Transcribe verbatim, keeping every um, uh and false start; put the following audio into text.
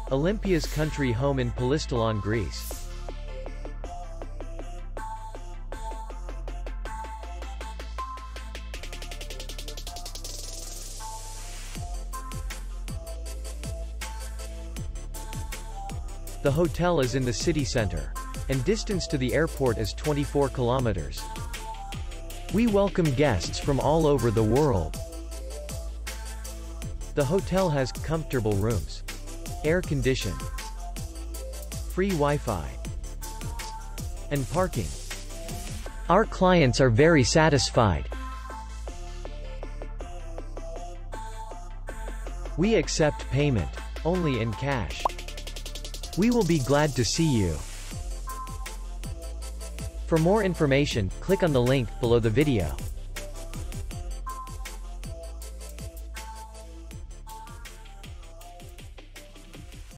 Olympia's country home in Polistilon, Greece. The hotel is in the city center, and distance to the airport is twenty-four kilometers. We welcome guests from all over the world. The hotel has comfortable rooms, air condition, free Wi-Fi, and parking. Our clients are very satisfied. We accept payment only in cash. We will be glad to see you. For more information, click on the link below the video.